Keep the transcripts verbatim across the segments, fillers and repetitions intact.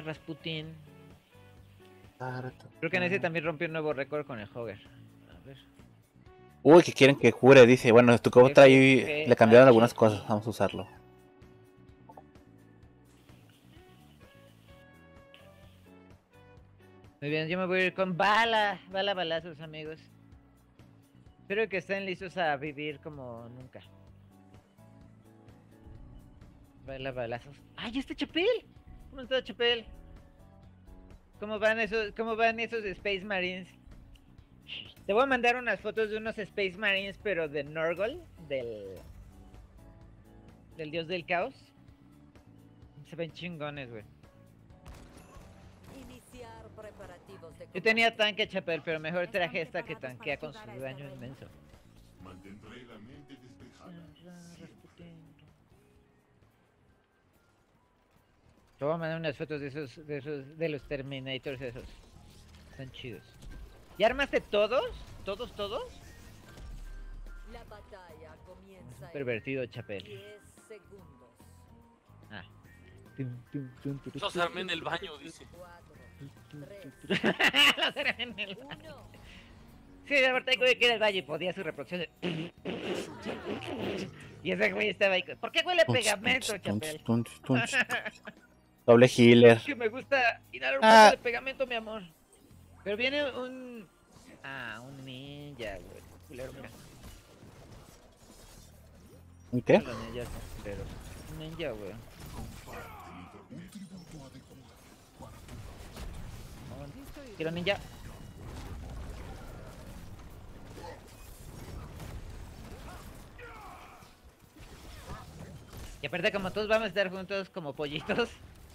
Rasputin. Creo que en ese también rompió un nuevo récord con el Hogger. A ver. Uy, que quieren que jure, dice. Bueno, tu cobo trae. Le cambiaron algunas cosas. Vamos a usarlo. Muy bien, yo me voy a ir con bala. Bala, balazos, amigos. Espero que estén listos a vivir como nunca. Bala, balazos. ¡Ay, este Chapel! ¿Cómo está Chapel? ¿Cómo van esos, cómo van esos Space Marines? Te voy a mandar unas fotos de unos Space Marines, pero de Nurgle, del... del dios del caos. Se ven chingones, güey. Yo tenía tanque, Chapel, pero mejor traje esta que tanquea con su daño inmenso. Mantendré la mente despejada. Te voy a mandar unas fotos de esos, de esos, de los Terminators esos. Están chidos. ¿Ya armaste todos? ¿Todos, todos? La batalla comienza. Es un pervertido, Chapel. diez segundos. Ah. Los armé en el baño, dice. Los armé en el baño. Sí, de verdad que era el valle y podía su reproducción de... Y ese güey estaba ahí. ¿Por qué huele pegamento, Chapel? Doble healer. Que me gusta inhalar un Ah. poco de pegamento, mi amor. Pero viene un... Ah, un ninja, güey. Culero, mira. ¿Y qué? Los ninjas son culeros. Un ninja, güey. Quiero ninja. Y aparte, como todos vamos a estar juntos como pollitos,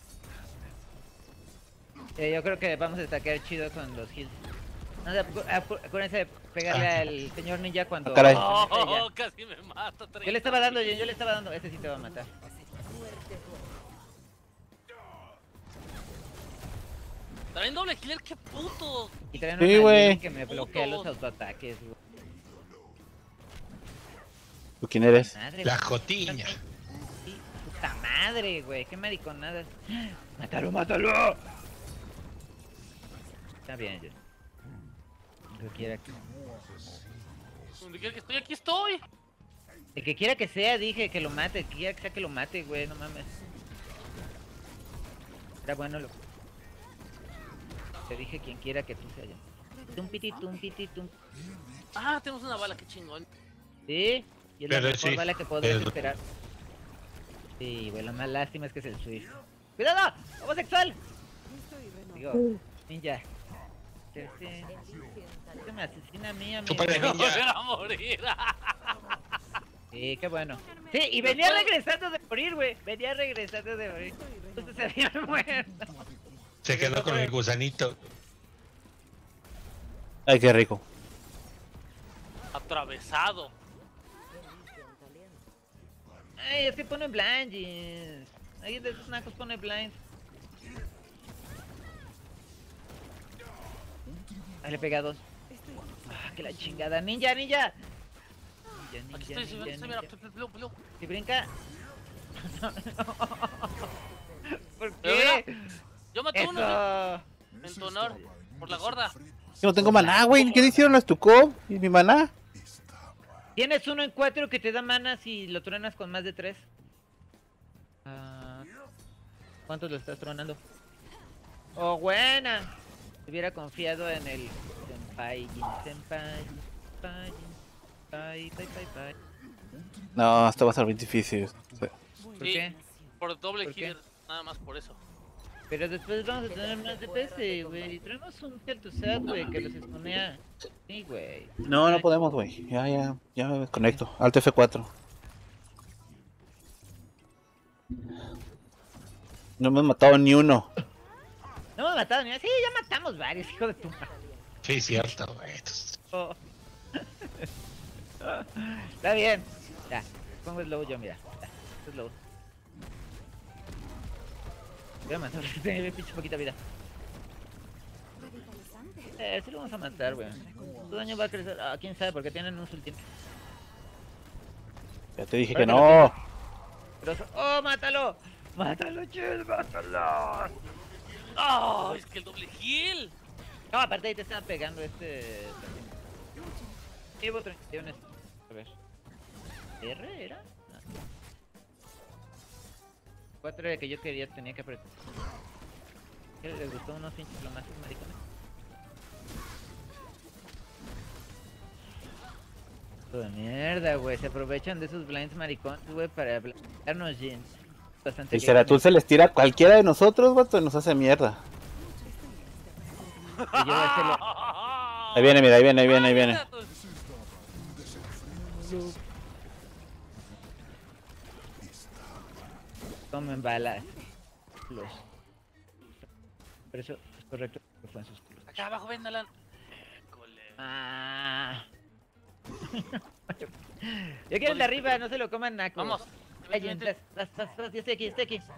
eh, yo creo que vamos a destacar chido con los heals. No, acu acuérdense de pegarle al señor ninja cuando... Ah, caray. Oh, casi me mata. Yo le estaba dando, yo, yo le estaba dando. Este sí te va a matar. También doble killer, qué puto. Y traen Sí, una güey. Lili que me bloquea los autoataques, güey. ¿Tú quién eres? Madre, La güey. jotiña. Sí, puta madre, güey. Qué mariconadas. ¡Mátalo, mátalo! Está bien, yo. Lo que quiera que... Donde quiera que estoy, aquí estoy. El que quiera que sea, dije que lo mate. El que quiera que sea que lo mate, güey. No mames. Era bueno lo... Te dije quien quiera que tú seas. Tumpiti, tumpiti, tum. Ah, tenemos una bala, qué chingón. Sí, y es la Pero mejor sí, bala que podemos pero- esperar. Sí, güey, la más lástima es que es el Swift. ¡Cuidado! ¡Homosexual! Digo, ninja. Sí, sí. Se me asesina a mí, amigo. Chúpale, No ninja. voy a morir. Sí, qué bueno. Sí, y venía regresando de morir, güey. Venía regresando de morir. Entonces se había muerto. Se quedó con el gusanito. Ay, qué rico. Atravesado. Ay, es que pone blind, jeez. Ahí de esos nacos pone blind. Ahí le pega dos. Ah, que la chingada. Ninja, ninja. Ninja, Aquí ninja, estoy, ninja, estoy, ninja. mira, peleo, peleo. Si brinca. ¿Por Pero qué? mira, yo maté uno Eso. en tu honor, por la gorda. Yo no tengo maná, güey. ¿Qué le hicieron a Stukov? ¿Y mi maná? Tienes uno en cuatro que te da mana si lo truenas con más de tres. Ah, ¿cuántos lo estás tronando? ¡Oh, buena! Hubiera confiado en el senpai, senpai, senpai, senpai, senpai, senpai. No, esto va a ser muy difícil. Sí. ¿Por Sí, qué? por doble ¿Por qué? killer, nada más por eso. Pero después vamos a tener más D P S, güey. Y traemos un Kel'Thuzad, güey, que los exponía. Sí, güey. No, no podemos, güey. Ya, ya, ya me desconecto. Alt F cuatro. No me han matado ni uno. No hemos matado ni una. Sí, ya matamos varios, hijo de tu madre. Sí, cierto, güey. Oh. Está bien. Ya, pongo slow yo, mira. Ya, slow. Voy a matar porque tiene pinche poquita vida. Eh, sí lo vamos a matar, güey. Tu daño va a crecer. Ah, quién sabe, porque tienen un ulti. Ya te dije que no. Pero... ¡Oh, mátalo! ¡Mátalo, chill! ¡Mátalo! ¡Oh! Es que el doble heal. No, aparte ahí te estaba pegando este... Llevo treinta y uno. A ver. ¿R era? No. cuatro era que yo quería, tenía que apretar. ¿Qué les gustó unos pinches plomazos, maricones? De mierda, güey. Se aprovechan de esos blinds maricones, güey, para darnos jeans. Bastante El Ceratul se les tira a cualquiera de nosotros, vato, y nos hace mierda. Y yo ese lo... Ahí viene, mira, ahí viene, ahí viene, ahí viene. Tomen balas. Los... Pero eso es correcto. Fue en sus culos. Acá abajo, ven, Alan. Ah. Yo quiero el de arriba, no se lo coman nacos. Vamos. Ay, entras, vas, vas, vas, yo estoy aquí, estoy aquí.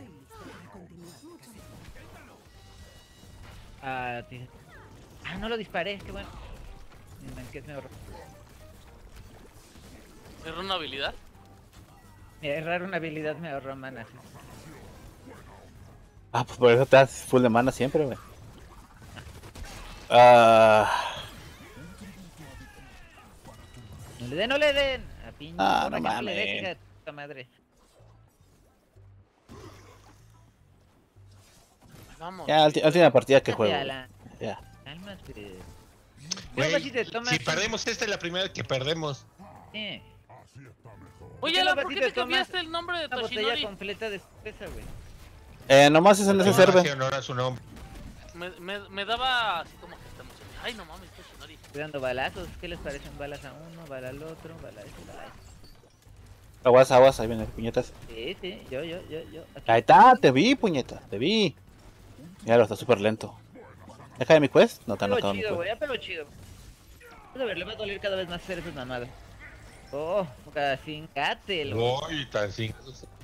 Ah, tío. Ah, no lo disparé, qué bueno. Que es mejor. ¿Erró una habilidad? Mira, errar una habilidad me ahorró manas. Ah, pues por eso te das full de mana siempre, güey. Ah. No le den, no le den. A pinche Ah, porra no que no le des, mames. hija de puta madre. Vamos. Ya, ulti- última partida que Cálmate, juego. güey. Alan. Ya. Cálmate. Güey, Luego si te tomas si un- perdemos esta es la primera vez que perdemos. Sí. Oye, ¿Qué Alan, luego ¿por si qué te te cambiaste tomas el nombre de Una botella Toshinori? completa de cerveza, güey. Eh, nomás es en ese Hace server. honor a su nombre. Me, me, me daba así como que esta emoción. Ay, no mames, Toshinori. Estoy dando balazos. ¿Qué les parecen? Balas a uno, bala al otro, bala a ese, bala a ese. Aguas, aguas, ahí viene, puñetas. Sí, sí, yo, yo, yo, yo. Aquí. Ahí está, te vi, puñeta, te vi. Mira, está súper lento. ¿Deja de mi quest? No, te han Pero notado mi chido, quest. güey, ya pero chido. Vamos a ver, le va a doler cada vez más hacer esas mamadas. Oh, sin cátel, güey. Uy, tan sin.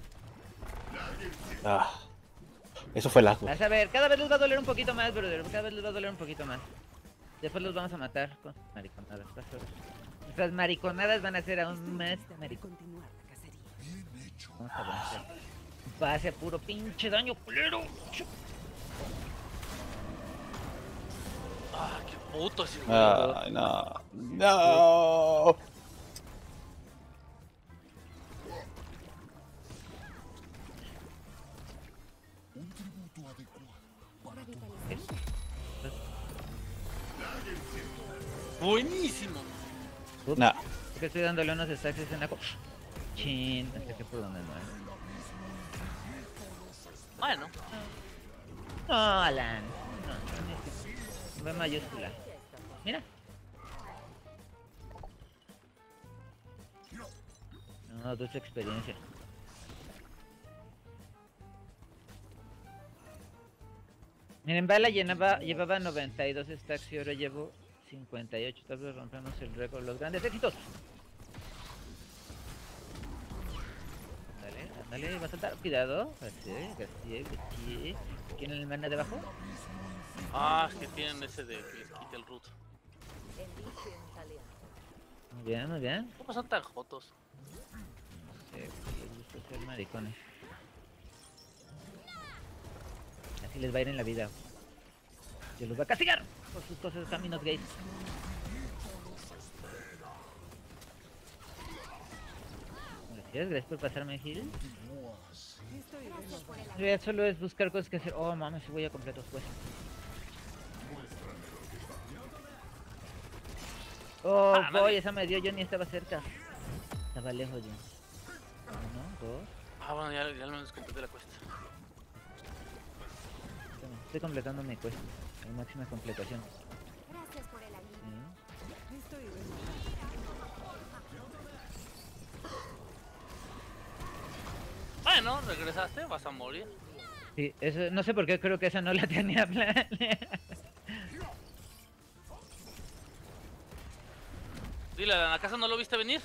Ah, eso fue lag, güey. Vas a ver, cada vez les va a doler un poquito más, brother. Cada vez les va a doler un poquito más. Después los vamos a matar con sus mariconadas. Vas a ver. Nuestras mariconadas van a ser aún más mariconadas. Vamos a vencer. Va a hacer puro pinche daño, culero. Ah, qué puto ese güey. Ay, no. No. Buenísimo. No. Es que estoy dándole unos stacks en la... Chin, no sé qué por dónde no es. Bueno. No, Alan. No, no, no. V mayúscula. Mira. No, dulce experiencia. Miren, Bala llenaba, llevaba noventa y dos stacks y ahora llevo cincuenta y ocho. Tal vez rompemos el récord. Los grandes éxitos. Ándale, ándale, va a saltar. Cuidado. Así, así, así. ¿Quién es el mana debajo? Ah, es que tienen ese de que les quite el root. Elige un aliado. Muy bien, muy bien. ¿Cómo son tan jotos? Sí, les gusta ser maricones. Así les va a ir en la vida. Yo los voy a castigar por sus cosas caminos gays. Gracias, gracias por pasarme el heal. Ya solo es buscar cosas que hacer. Oh, mames, si voy a completos pues. Oh, Ah, boy, nadie. esa me dio, yo ni estaba cerca. Estaba lejos yo. Uno, dos. Ah, bueno, ya, ya al menos completé la cuesta. Toma, estoy completando mi quest. La máxima completación. Gracias por el anillo. Sí. Bueno, regresaste, vas a morir. Sí, eso, no sé por qué creo que esa no la tenía planeada. Dile, ¿a la casa no lo viste venir?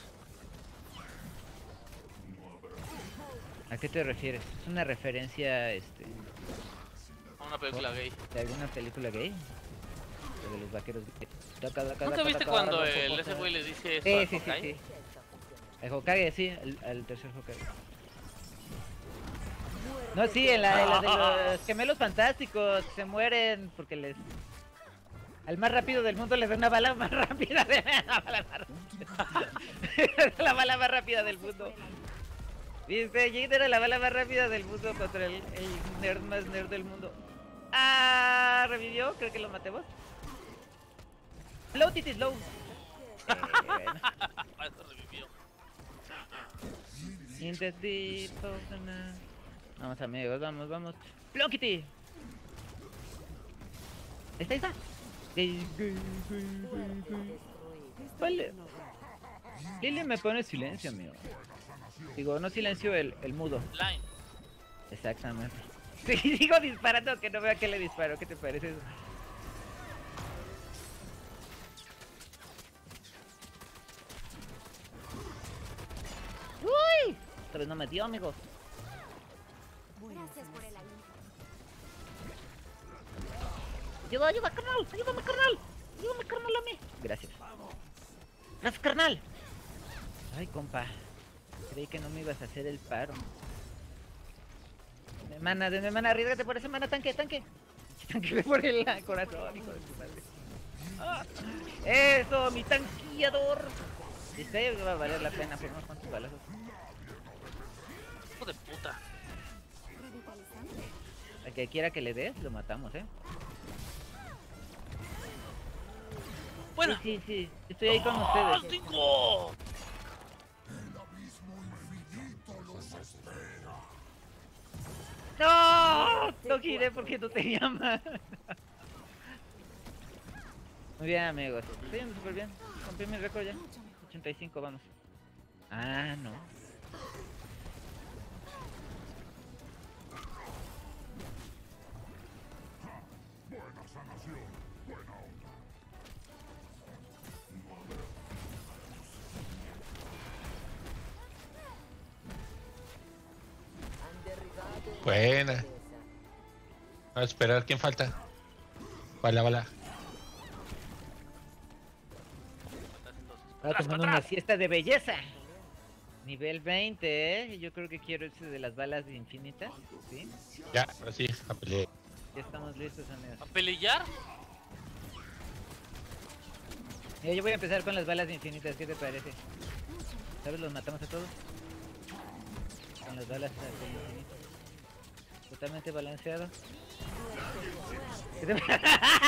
¿A qué te refieres? ¿Es una referencia este, A una película gay. de alguna película gay? ¿O de los vaqueros gays? Daca, daca, ¿Nunca daca, viste daca, cuando daca, el, daca, ese güey le dice eso Sí, a sí, sí, Hawkeye? sí. El Hokage, sí, el, el tercer Hokage. No, sí, en la, en la de los gemelos fantásticos se mueren porque les... Al más rápido del mundo les da una bala más rápida de la bala más rápida. La bala más rápida del mundo. Viste, Jade era la bala más rápida del mundo contra el, el nerd más nerd del mundo. Ah, revivió, creo que lo matemos. Slow Titi Slow. Eh, bueno. Ah, esto revivió. In the deep of the night. Vamos amigos, vamos, vamos. Plunkity. ¿Está esa? Vale. Lily me pone silencio, amigo. Digo, no silencio el, el mudo. Line. Exactamente. Sí, sigo disparando, que no vea que le disparo. ¿Qué te parece eso? ¡Uy! Esta vez no me dio, amigos. Gracias por el aliento. Ayuda, ayuda, carnal. Ayúdame, carnal. Ayúdame, carnal, a mí. Gracias. Gracias, carnal. Ay, compa. Creí que no me ibas a hacer el paro. Deme mana, deme mana, arriesgate por ese mana, tanque, tanque. Tanque por el corazón, hijo de tu madre. Ah, eso, mi tanqueador. Este va a valer la pena por unos cuantos balazos. Hijo de puta. Revitalizante. A que quiera que le des, lo matamos, eh. Bueno. Sí, sí, sí. Estoy ahí con ¡Ah, ustedes. cinco! ¡No! No giré porque no tenía más. Muy bien, amigos. Estoy yendo súper bien. Rompí mi récord ya. ochenta y cinco, vamos. Ah, no. Han derribado Buena. esa. Vamos a esperar, ¿quién falta? Bala, bala. Estaba tomando una siesta de belleza. Nivel veinte, ¿eh? Yo creo que quiero ese de las balas infinitas. ¿Sí? Ya, ahora sí, a pelear. Ya estamos listos, amigos. ¿A pelear? Mira, yo voy a empezar con las balas infinitas. ¿Qué te parece? ¿Sabes? Los matamos a todos. Con las balas infinitas. Totalmente balanceado. ¿Qué te parece?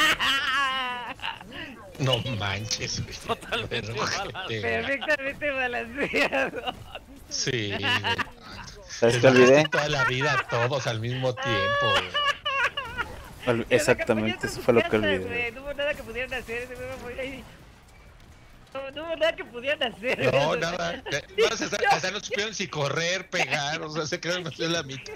No manches, güey. Totalmente Pero, balanceado. gente, Perfectamente balanceado. Sí, güey. ¿Sabes qué Les olvidé? ganaste toda la vida todos al mismo tiempo, güey. Ol- Exactamente, eso fue lo que olvidé. Güey, no hubo nada que pudieran hacer. Ese güey fue ahí. No, no hubo nada que pudieran hacer. No, nada. No, hasta, hasta no supieron si correr, pegar, o sea, se quedaron en la mitad.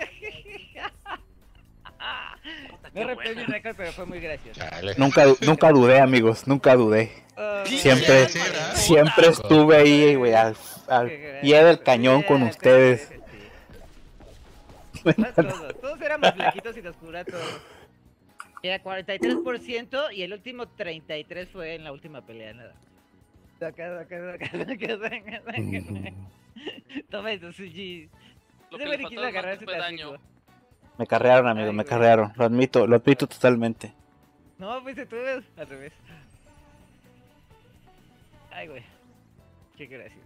No rompí mi récord, pero fue muy gracioso. Chale. Nunca, du- nunca dudé, amigos, nunca dudé. Oh, Siempre, Sí, ¿verdad? siempre estuve ahí, güey, al, al pie del cañón con ustedes. Más todos, todos éramos blanquitos y nos cura todos. Era cuarenta y tres por ciento y el último treinta y tres por ciento fue en la última pelea, nada. Saca, saca, saca, saca, saca, saca. Toma eso, Suji. Lo Ese que güey le ni quiso faltaba agarrar más ese fue daño. táctico. Me carrearon, amigo, Ay, me güey. carrearon. Lo admito, lo admito totalmente. No, fuiste tú, al revés. Ay, güey. Qué gracioso.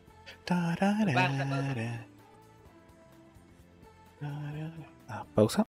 Tarara. Pausa, pausa. Tarara. Ah, pausa.